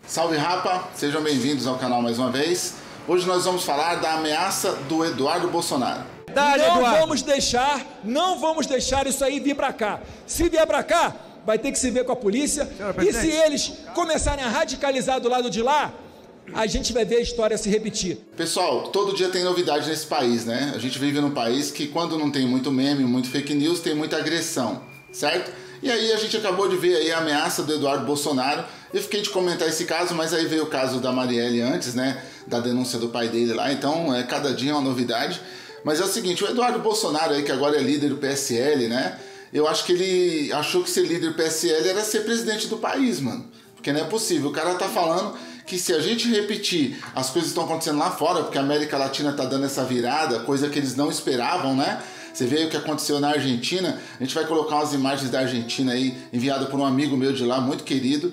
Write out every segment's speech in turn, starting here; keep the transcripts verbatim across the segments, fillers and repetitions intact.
Salve Rapa, sejam bem-vindos ao canal mais uma vez. Hoje nós vamos falar da ameaça do Eduardo Bolsonaro. Não vamos deixar, não vamos deixar isso aí vir para cá. Se vier para cá, vai ter que se ver com a polícia. E se eles começarem a radicalizar do lado de lá, a gente vai ver a história se repetir. Pessoal, todo dia tem novidade nesse país, né? A gente vive num país que quando não tem muito meme, muito fake news, tem muita agressão, certo? E aí a gente acabou de ver aí a ameaça do Eduardo Bolsonaro. Eu fiquei de comentar esse caso, mas aí veio o caso da Marielle antes, né? Da denúncia do pai dele lá, então é, cada dia é uma novidade. Mas é o seguinte, o Eduardo Bolsonaro aí, que agora é líder do P S L, né? Eu acho que ele achou que ser líder do P S L era ser presidente do país, mano. Porque não é possível, o cara tá falando que se a gente repetir as coisas que estão acontecendo lá fora, porque a América Latina tá dando essa virada, coisa que eles não esperavam, né? Você vê o que aconteceu na Argentina, a gente vai colocar umas imagens da Argentina aí, enviada por um amigo meu de lá, muito querido.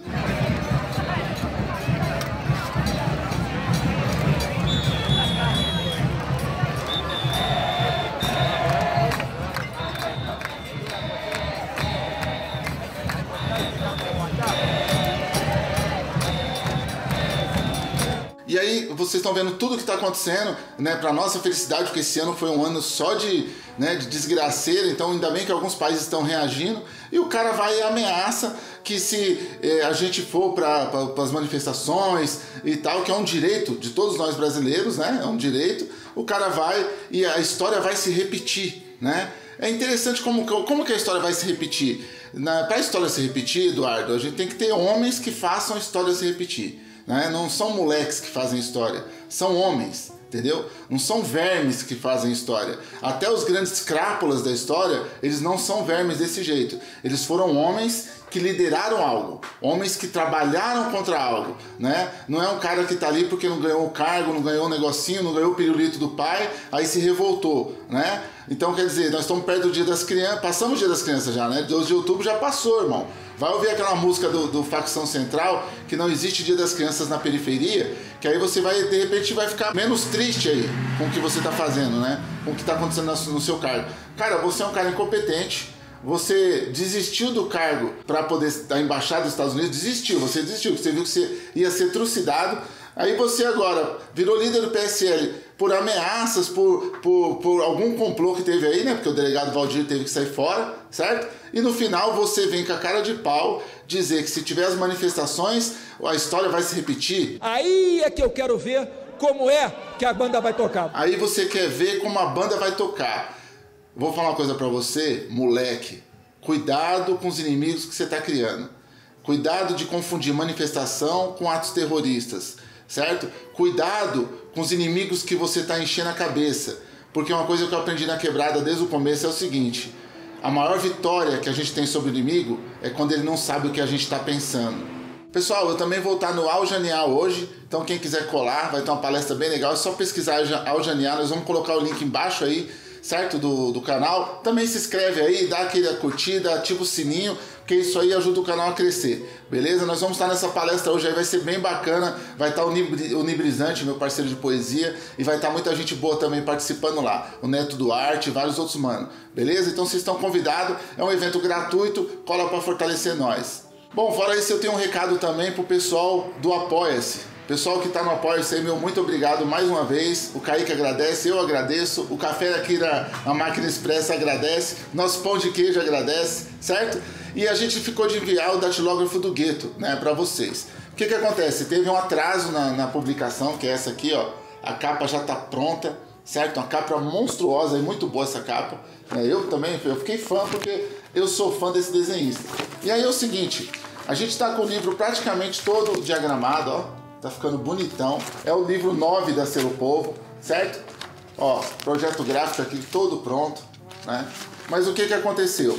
E aí vocês estão vendo tudo que está acontecendo, né, para nossa felicidade, porque esse ano foi um ano só de, né, de desgraceira, então ainda bem que alguns países estão reagindo, e o cara vai e ameaça que se eh, a gente for para pra, as manifestações e tal, que é um direito de todos nós brasileiros, né, é um direito, o cara vai e a história vai se repetir, né? É interessante como, como que a história vai se repetir. Para a história se repetir, Eduardo, a gente tem que ter homens que façam a história se repetir. Né? Não são moleques que fazem história, são homens, entendeu? Não são vermes que fazem história. Até os grandes crápulas da história, eles não são vermes desse jeito. Eles foram homens que lideraram algo, homens que trabalharam contra algo, né? Não é um cara que tá ali porque não ganhou o cargo, não ganhou o negocinho, não ganhou o pirulito do pai, aí se revoltou, né? Então, quer dizer, nós estamos perto do Dia das Crianças, passamos o Dia das Crianças já, né? doze de outubro já passou, irmão. Vai ouvir aquela música do, do Facção Central, que não existe Dia das Crianças na periferia, que aí você vai, de repente, vai ficar menos triste aí com o que você tá fazendo, né? Com o que tá acontecendo no seu cargo. Cara, você é um cara incompetente. Você desistiu do cargo para poder da embaixada dos Estados Unidos, desistiu, você desistiu, você viu que você ia ser trucidado. Aí você agora virou líder do P S L por ameaças, por, por, por algum complô que teve aí, né? Porque o delegado Valdir teve que sair fora, certo? E no final você vem com a cara de pau dizer que se tiver as manifestações, a história vai se repetir. Aí é que eu quero ver como é que a banda vai tocar. Aí você quer ver como a banda vai tocar. Vou falar uma coisa pra você, moleque. Cuidado com os inimigos que você tá criando. Cuidado de confundir manifestação com atos terroristas, certo? Cuidado com os inimigos que você tá enchendo a cabeça. Porque uma coisa que eu aprendi na quebrada desde o começo é o seguinte: a maior vitória que a gente tem sobre o inimigo é quando ele não sabe o que a gente tá pensando. Pessoal, eu também vou estar no Aljanial hoje, então quem quiser colar, vai ter uma palestra bem legal, é só pesquisar Aljanial, nós vamos colocar o link embaixo aí, certo? Do, do canal. Também se inscreve aí, dá aquela curtida, ativa o sininho, porque isso aí ajuda o canal a crescer, beleza? Nós vamos estar nessa palestra hoje aí, vai ser bem bacana, vai estar o Nibrizante, meu parceiro de poesia, e vai estar muita gente boa também participando lá, o Neto Duarte e vários outros mano, beleza? Então vocês estão convidados, é um evento gratuito, cola para fortalecer nós. Bom, fora isso eu tenho um recado também pro pessoal do Apoia-se. Pessoal que tá no Apoia-se aí, meu muito obrigado mais uma vez. O Kaique agradece, eu agradeço. O café aqui na, na Máquina Expressa agradece. Nosso pão de queijo agradece, certo? E a gente ficou de enviar o datilógrafo do Gueto, né, pra vocês. O que que acontece? Teve um atraso na, na publicação, que é essa aqui, ó. A capa já tá pronta, certo? Uma capa monstruosa e muito boa essa capa. Eu também, eu fiquei fã porque eu sou fã desse desenhista. E aí é o seguinte, a gente tá com o livro praticamente todo diagramado, ó. Tá ficando bonitão. É o livro nove da Selo Povo, certo? Ó, projeto gráfico aqui todo pronto, né? Mas o que que aconteceu?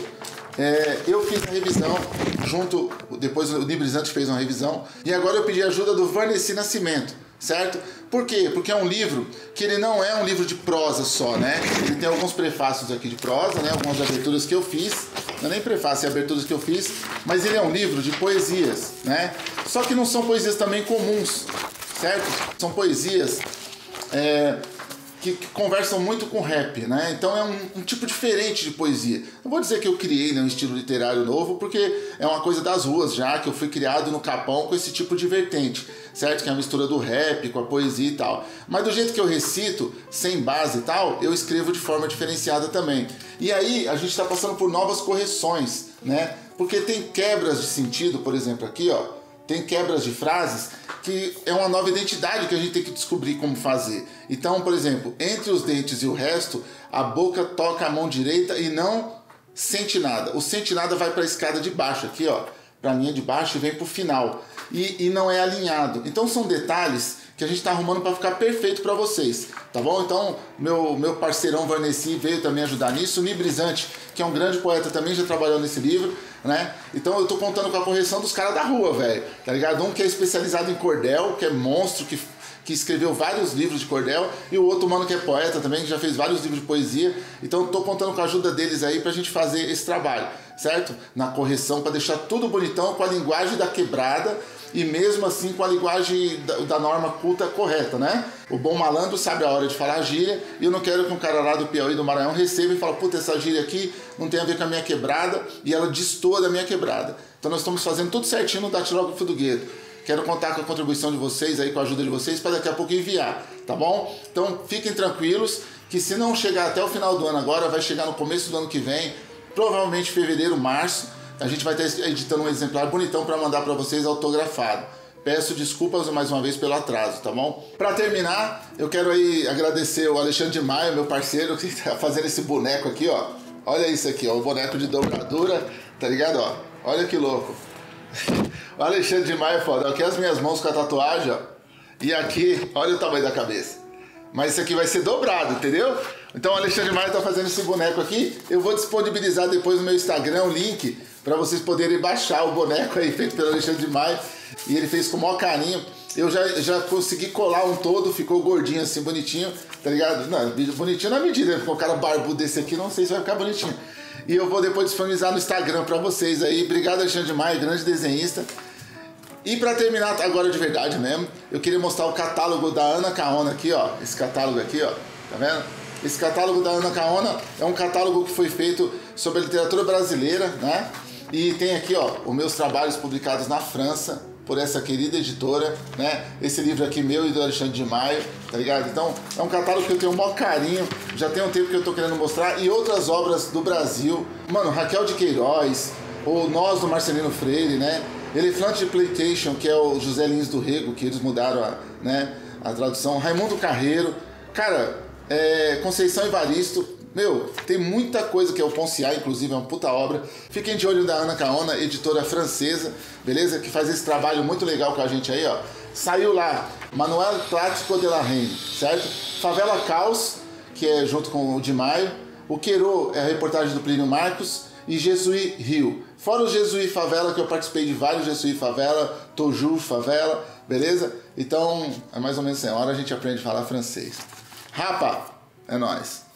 É, eu fiz a revisão junto, depois o Nibrizante fez uma revisão, e agora eu pedi ajuda do Vanessa Nascimento, certo? Por quê? Porque é um livro que ele não é um livro de prosa só, né? Ele tem alguns prefácios aqui de prosa, né? Algumas aberturas que eu fiz, não é nem prefácio, é aberturas que eu fiz, mas ele é um livro de poesias, né? Só que não são poesias também comuns, certo? São poesias é, que, que conversam muito com rap, né? Então é um, um tipo diferente de poesia. Não vou dizer que eu criei, né, um estilo literário novo, porque é uma coisa das ruas já, que eu fui criado no Capão com esse tipo de vertente, certo? Que é a mistura do rap com a poesia e tal. Mas do jeito que eu recito, sem base e tal, eu escrevo de forma diferenciada também. E aí a gente está passando por novas correções, né? Porque tem quebras de sentido, por exemplo, aqui, ó. Tem quebras de frases que é uma nova identidade que a gente tem que descobrir como fazer. Então, por exemplo, entre os dentes e o resto, a boca toca a mão direita e não sente nada. O sente nada vai para a escada de baixo aqui, ó, para a linha de baixo e vem para o final. E, e não é alinhado. Então são detalhes que a gente está arrumando para ficar perfeito para vocês, tá bom? Então, meu, meu parceirão Varnesi veio também ajudar nisso. O Nibrizante, que é um grande poeta também, já trabalhou nesse livro, né? Então eu tô contando com a correção dos caras da rua, velho, tá ligado? Um que é especializado em cordel, que é monstro, que, que escreveu vários livros de cordel, e o outro mano que é poeta também, que já fez vários livros de poesia. Então eu tô contando com a ajuda deles aí pra gente fazer esse trabalho, certo? Na correção, para deixar tudo bonitão, com a linguagem da quebrada, e mesmo assim com a linguagem da, da norma culta correta, né? O bom malandro sabe a hora de falar gíria, e eu não quero que um cara lá do Piauí, do Maranhão, receba e fale, puta, essa gíria aqui não tem a ver com a minha quebrada, e ela destoa da minha quebrada. Então nós estamos fazendo tudo certinho no datilógrafo do Gueto. Quero contar com a contribuição de vocês aí, com a ajuda de vocês, para daqui a pouco enviar, tá bom? Então fiquem tranquilos, que se não chegar até o final do ano agora, vai chegar no começo do ano que vem, provavelmente fevereiro, março. A gente vai estar editando um exemplar bonitão para mandar para vocês autografado. Peço desculpas mais uma vez pelo atraso, tá bom? Para terminar, eu quero aí agradecer o Alexandre de Maio, meu parceiro, que está fazendo esse boneco aqui, ó. Olha isso aqui, ó, o boneco de dobradura, tá ligado, ó? Olha que louco. O Alexandre de Maio é foda. Aqui as minhas mãos com a tatuagem, ó. E aqui, olha o tamanho da cabeça. Mas isso aqui vai ser dobrado, entendeu? Então o Alexandre de Maio tá fazendo esse boneco aqui. Eu vou disponibilizar depois no meu Instagram o link para vocês poderem baixar o boneco aí feito pelo Alexandre de Maio. E ele fez com o maior carinho. Eu já, já consegui colar um todo, ficou gordinho assim, bonitinho, tá ligado? Não, bonitinho na medida, ficou um cara barbudo desse aqui, não sei se vai ficar bonitinho. E eu vou depois disponibilizar no Instagram para vocês aí. Obrigado, Alexandre de Maio, grande desenhista. E para terminar agora de verdade mesmo, eu queria mostrar o catálogo da Ana Caona aqui, ó. Esse catálogo aqui, ó, tá vendo? Esse catálogo da Ana Caona é um catálogo que foi feito sobre a literatura brasileira, né? E tem aqui, ó, os meus trabalhos publicados na França por essa querida editora, né? Esse livro aqui meu e do Alexandre de Maio, tá ligado? Então, é um catálogo que eu tenho o maior carinho, já tem um tempo que eu tô querendo mostrar, e outras obras do Brasil. Mano, Raquel de Queiroz, ou Nós, do Marcelino Freire, né? Elefante de Plantation, que é o José Lins do Rego, que eles mudaram a, né, a tradução. Raimundo Carreiro, cara, é, Conceição Evaristo. Meu, tem muita coisa que é o Ponciá, inclusive, é uma puta obra. Fiquem de olho da Ana Caona, editora francesa, beleza? Que faz esse trabalho muito legal com a gente aí, ó. Saiu lá, Manuel Clássico de la Reine, certo? Favela Caos, que é junto com o de Maio. O Queiro é a reportagem do Plínio Marcos. E Jesuí Rio. Fora o Jesuí Favela, que eu participei de vários Jesuí Favela, Toju Favela, beleza? Então, é mais ou menos assim, a hora a gente aprende a falar francês. Rapa, é nóis.